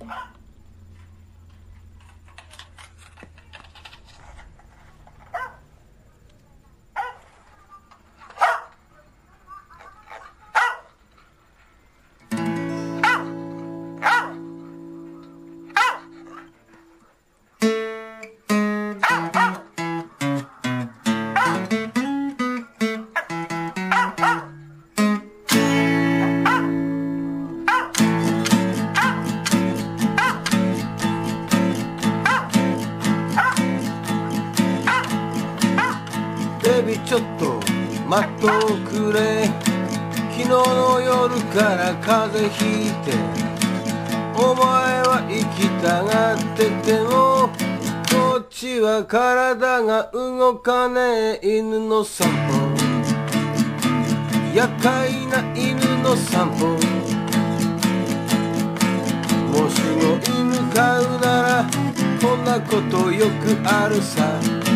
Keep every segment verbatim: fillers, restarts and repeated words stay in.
ベビーちょっと待っとくれ、昨日の夜から風邪ひいて、お前は生きたがっててもこっちは体が動かねえ。犬の散歩、厄介な犬の散歩、もしも犬飼うならこんなことよくあるさ。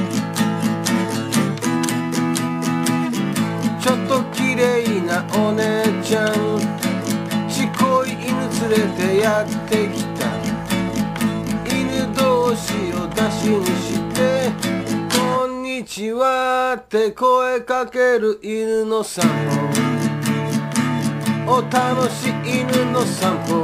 ちょっと綺麗なお姉ちゃん、ちっこい犬連れてやってきた。犬同士を出しにしてこんにちはって声かける犬の散歩、お楽しい犬の散歩。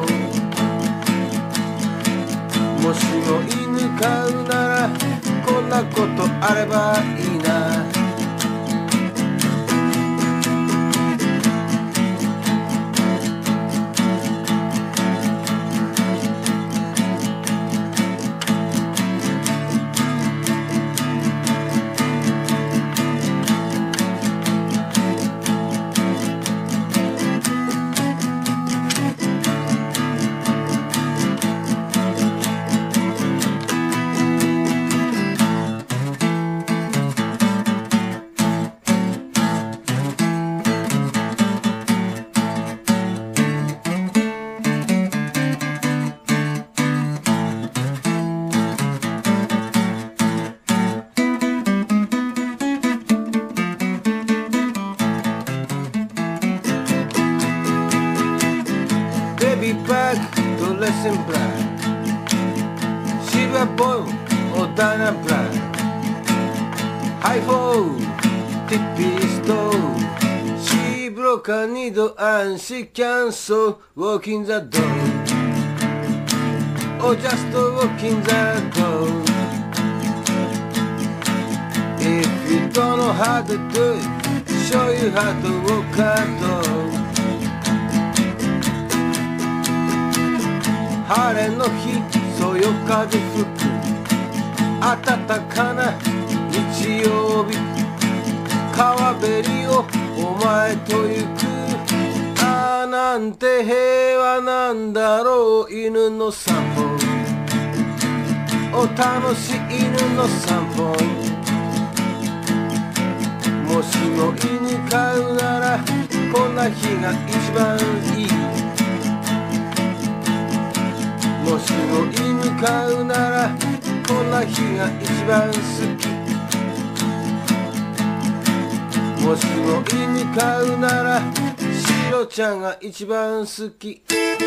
もしも犬飼うならこんなことあればいいな。Baby back to lesson black, Silver boy or Dana black, High fall, tippy stone. She broke a needle and she canceled walking the door, or just walking the door. If you don't know how to do it, show you how to walk a door. 晴れの日、そよ風吹く暖かな日曜日、川べりをお前と行く。ああなんて平和なんだろう。犬の散歩、お楽しい犬の散歩。もしも犬飼うならこんな日が一番いい。もしも犬飼うならこんな日が一番好き。もしも犬飼うならシロちゃんが一番好き。